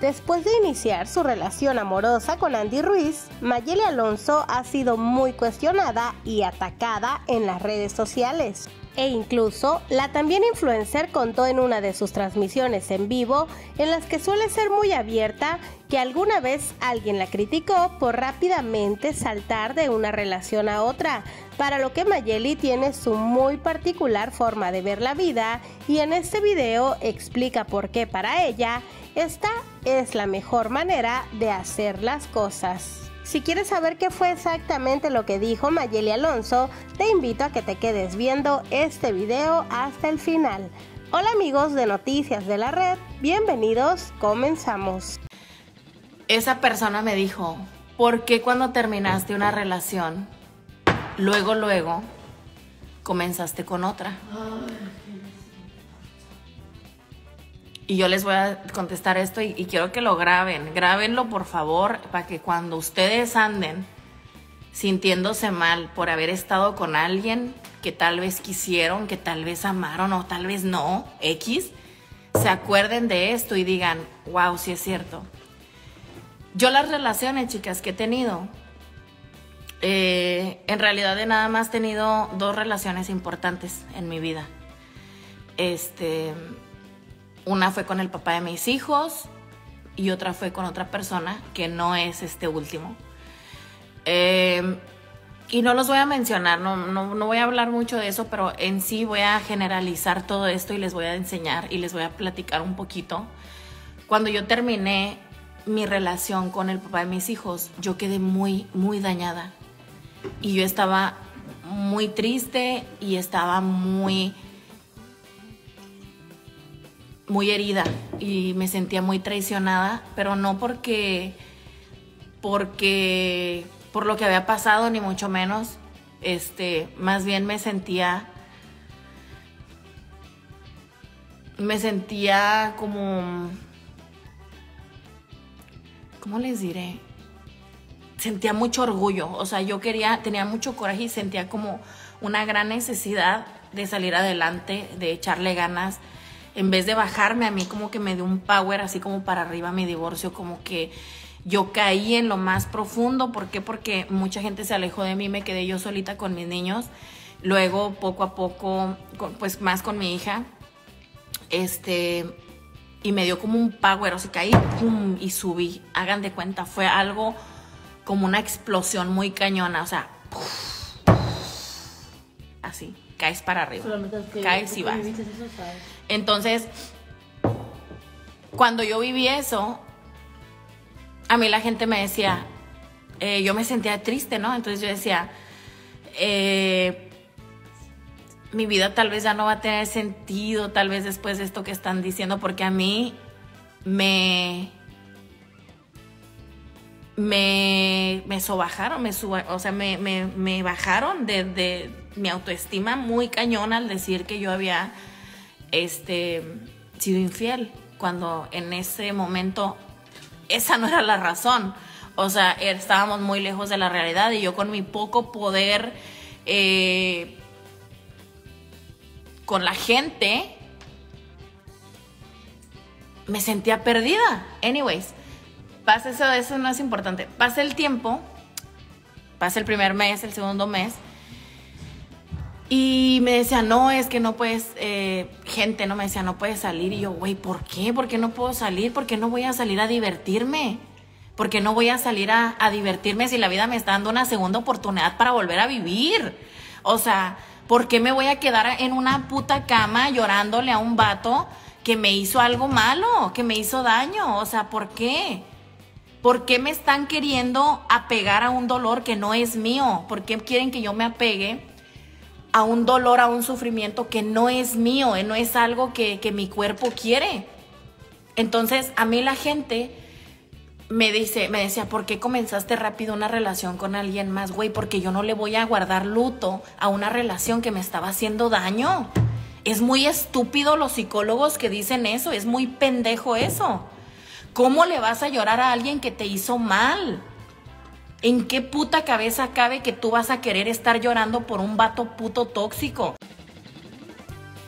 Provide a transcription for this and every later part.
Después de iniciar su relación amorosa con Andy Ruiz, Mayeli Alonso ha sido muy cuestionada y atacada en las redes sociales. E incluso, la también influencer contó en una de sus transmisiones en vivo, en las que suele ser muy abierta, que alguna vez alguien la criticó por rápidamente saltar de una relación a otra, para lo que Mayeli tiene su muy particular forma de ver la vida, y en este video explica por qué para ella esta es la mejor manera de hacer las cosas. Si quieres saber qué fue exactamente lo que dijo Mayeli Alonso, te invito a que te quedes viendo este video hasta el final. Hola amigos de Noticias de la Red, bienvenidos, comenzamos. Esa persona me dijo, ¿por qué cuando terminaste una relación, luego comenzaste con otra? Y yo les voy a contestar esto y quiero que lo graben. Grábenlo, por favor, para que cuando ustedes anden sintiéndose mal por haber estado con alguien que tal vez quisieron, que tal vez amaron o tal vez no, X, se acuerden de esto y digan, wow, sí es cierto. Yo las relaciones, chicas, que he tenido, en realidad he nada más tenido 2 relaciones importantes en mi vida. Una fue con el papá de mis hijos y otra fue con otra persona que no es este último. Y no los voy a mencionar, no voy a hablar mucho de eso, pero en sí voy a generalizar todo esto y les voy a enseñar y les voy a platicar un poquito. Cuando yo terminé mi relación con el papá de mis hijos, yo quedé muy dañada. Y yo estaba muy triste y estaba muy herida y me sentía muy traicionada, pero no por lo que había pasado, ni mucho menos. Más bien me sentía como, ¿cómo les diré? Sentía mucho orgullo, o sea, tenía mucho coraje y sentía como una gran necesidad de salir adelante, de echarle ganas. En vez de bajarme a mí, como que me dio un power así como para arriba mi divorcio, como que yo caí en lo más profundo. ¿Por qué? Porque mucha gente se alejó de mí, me quedé yo solita con mis niños. Luego, poco a poco, pues más con mi hija, y me dio como un power, o sea, caí, pum, y subí. Hagan de cuenta, fue algo como una explosión muy cañona, o sea, así. Caes para arriba, caes y vas. Entonces, cuando yo viví eso, a mí la gente me decía, yo me sentía triste, ¿no? Entonces yo decía, mi vida tal vez ya no va a tener sentido, tal vez después de esto que están diciendo, porque a mí me sobajaron, me bajaron de mi autoestima muy cañona al decir que yo había sido infiel, cuando en ese momento esa no era la razón. O sea, estábamos muy lejos de la realidad y yo con mi poco poder con la gente me sentía perdida. Anyways, pasa eso no es importante. Pasa el tiempo, pasa el primer mes, el segundo mes, y me decía, no, es que no puedes, gente, no me decía, no puedes salir. Y yo, güey, ¿por qué? ¿Por qué no puedo salir? ¿Por qué no voy a salir a divertirme? ¿Por qué no voy a salir a divertirme si la vida me está dando una segunda oportunidad para volver a vivir? O sea, ¿por qué me voy a quedar en una puta cama llorándole a un vato que me hizo algo malo, que me hizo daño? O sea, ¿por qué? ¿Por qué me están queriendo apegar a un dolor que no es mío? ¿Por qué quieren que yo me apegue a un dolor, a un sufrimiento que no es mío, no es algo que mi cuerpo quiere? Entonces, a mí la gente me decía, ¿por qué comenzaste rápido una relación con alguien más? Güey, porque yo no le voy a guardar luto a una relación que me estaba haciendo daño. Es muy estúpido los psicólogos que dicen eso, es muy pendejo eso. ¿Cómo le vas a llorar a alguien que te hizo mal? ¿En qué puta cabeza cabe que tú vas a querer estar llorando por un vato puto tóxico?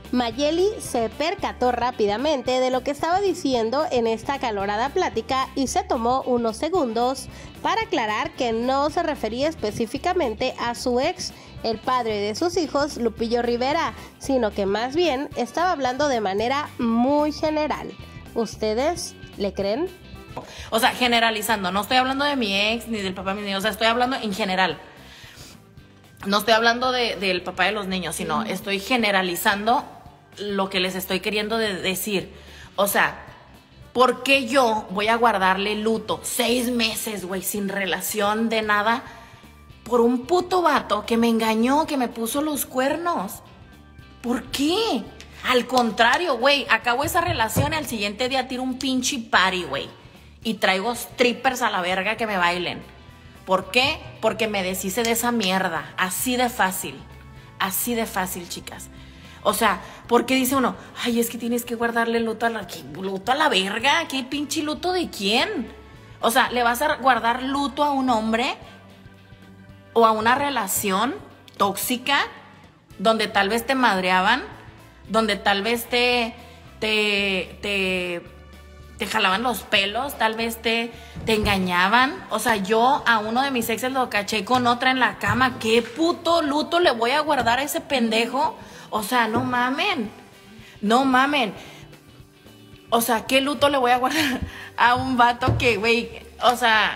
Mayeli se percató rápidamente de lo que estaba diciendo en esta acalorada plática y se tomó unos segundos para aclarar que no se refería específicamente a su ex, el padre de sus hijos, Lupillo Rivera, sino que más bien estaba hablando de manera muy general. ¿Ustedes le creen? O sea, generalizando, no estoy hablando de mi ex ni del papá de mis niños, o sea, estoy hablando en general. No estoy hablando del papá de los niños, sino estoy generalizando lo que les estoy queriendo decir. O sea, ¿por qué yo voy a guardarle luto 6 meses, güey, sin relación de nada, por un puto vato que me engañó, que me puso los cuernos? ¿Por qué? Al contrario, güey, acabo esa relación y al siguiente día tiro un pinche party, güey, y traigo strippers a la verga que me bailen. ¿Por qué? Porque me deshice de esa mierda. Así de fácil, chicas. O sea, ¿por qué dice uno, ay, es que tienes que guardarle luto a la verga? ¿Qué pinche luto de quién? O sea, ¿le vas a guardar luto a un hombre o a una relación tóxica donde tal vez te madreaban, donde tal vez te jalaban los pelos, tal vez te engañaban? O sea, yo a uno de mis exes lo caché con otra en la cama. ¿Qué puto luto le voy a guardar a ese pendejo? O sea, no mamen. O sea, ¿qué luto le voy a guardar a un vato que, güey, o sea,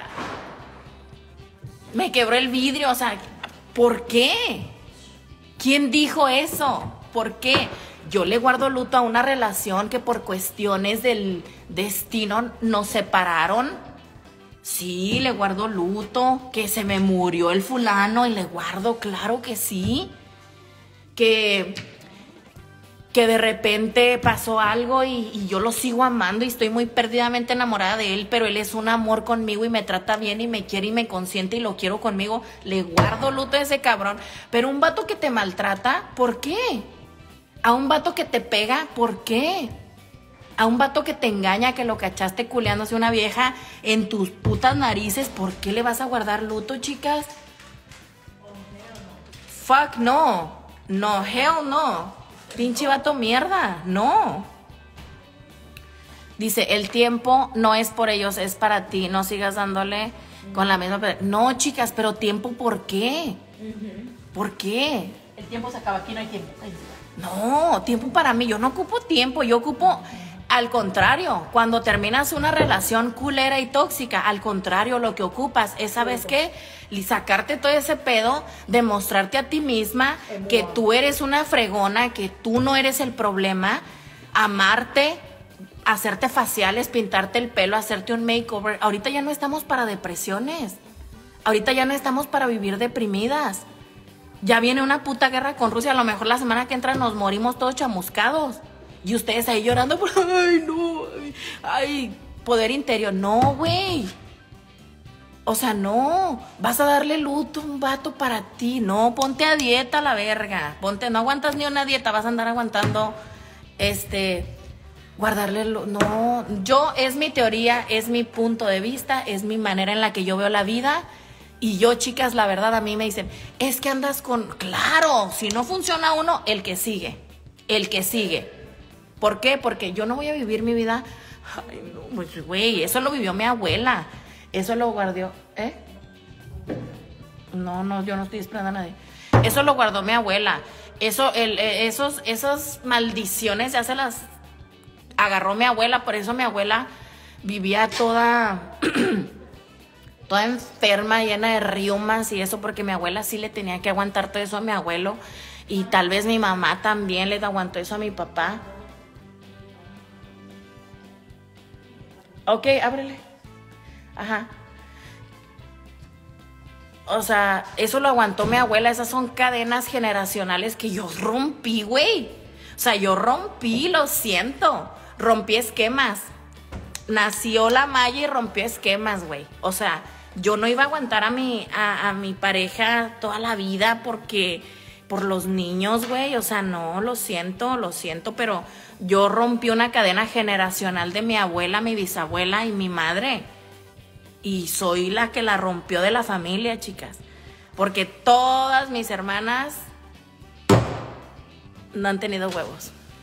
me quebró el vidrio? O sea, ¿por qué? ¿Quién dijo eso? ¿Por qué? Yo le guardo luto a una relación que por cuestiones del destino nos separaron. Sí, le guardo luto. Que se me murió el fulano y le guardo, claro que sí. Que de repente pasó algo y yo lo sigo amando y estoy muy perdidamente enamorada de él, pero él es un amor conmigo y me trata bien y me quiere y me consiente y lo quiero conmigo. Le guardo luto a ese cabrón. Pero un vato que te maltrata, ¿por qué? A un vato que te pega, ¿por qué? A un vato que te engaña, que lo cachaste culeándose una vieja en tus putas narices, ¿por qué le vas a guardar luto, chicas? Fuck no. No, hell no. Pinche vato mierda, no. Dice, el tiempo no es por ellos, es para ti. No sigas dándole con la misma... No, chicas, pero tiempo, ¿por qué? ¿Por qué? El tiempo se acaba, aquí no hay tiempo. No, tiempo para mí. Yo no ocupo tiempo, yo ocupo... Al contrario, cuando terminas una relación culera y tóxica, al contrario, lo que ocupas es, ¿sabes qué? Sacarte todo ese pedo, demostrarte a ti misma que tú eres una fregona, que tú no eres el problema, amarte, hacerte faciales, pintarte el pelo, hacerte un makeover. Ahorita ya no estamos para depresiones, ahorita ya no estamos para vivir deprimidas. Ya viene una puta guerra con Rusia, a lo mejor la semana que entra nos morimos todos chamuscados. Y ustedes ahí llorando por, ay, no, ay, poder interior. No, güey. O sea, no. Vas a darle luto a un vato para ti. No, ponte a dieta, la verga. Ponte, no aguantas ni una dieta, vas a andar aguantando, guardarle luto. No, es mi teoría, es mi punto de vista, es mi manera en la que yo veo la vida. Y yo, chicas, la verdad, a mí me dicen, es que andas con... Claro, si no funciona uno, el que sigue. ¿Por qué? Porque yo no voy a vivir mi vida... Ay, no, pues, güey, eso lo vivió mi abuela. Eso lo guardó... No, yo no estoy esperando a nadie. Eso lo guardó mi abuela. Esas maldiciones ya se las agarró mi abuela. Por eso mi abuela vivía toda... toda enferma, llena de reumas y eso, porque mi abuela sí le tenía que aguantar todo eso a mi abuelo. Y tal vez mi mamá también le aguantó eso a mi papá. Ok, ábrele. Ajá. O sea, eso lo aguantó mi abuela. Esas son cadenas generacionales que yo rompí, güey. O sea, yo rompí, lo siento. Rompí esquemas. Nació la Maya y rompió esquemas, güey. O sea, yo no iba a aguantar a mi pareja toda la vida por los niños, güey. O sea, no, lo siento, pero yo rompí una cadena generacional de mi abuela, mi bisabuela y mi madre. Y soy la que la rompió de la familia, chicas. Porque todas mis hermanas no han tenido huevos.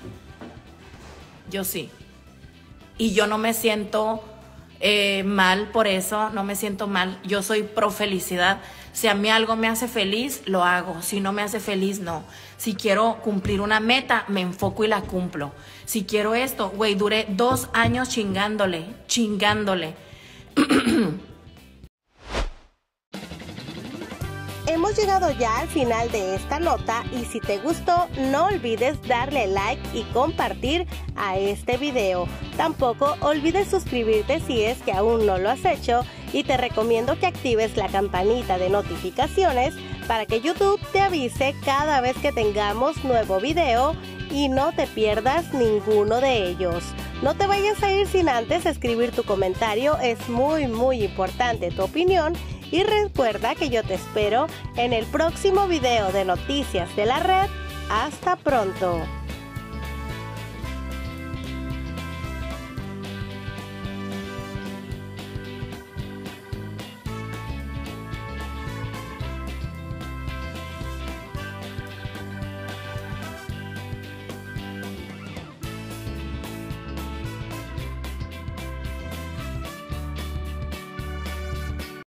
yo sí. Y yo no me siento mal por eso, no me siento mal. Yo soy pro felicidad. Si a mí algo me hace feliz, lo hago. Si no me hace feliz, no. Si quiero cumplir una meta, me enfoco y la cumplo. Si quiero esto, güey, duré 2 años chingándole. Hemos llegado ya al final de esta nota y si te gustó, no olvides darle like y compartir a este video. Tampoco olvides suscribirte si es que aún no lo has hecho y te recomiendo que actives la campanita de notificaciones para que YouTube te avise cada vez que tengamos nuevo video y no te pierdas ninguno de ellos. No te vayas a ir sin antes escribir tu comentario, es muy importante tu opinión. Y recuerda que yo te espero en el próximo video de Noticias de la Red. ¡Hasta pronto!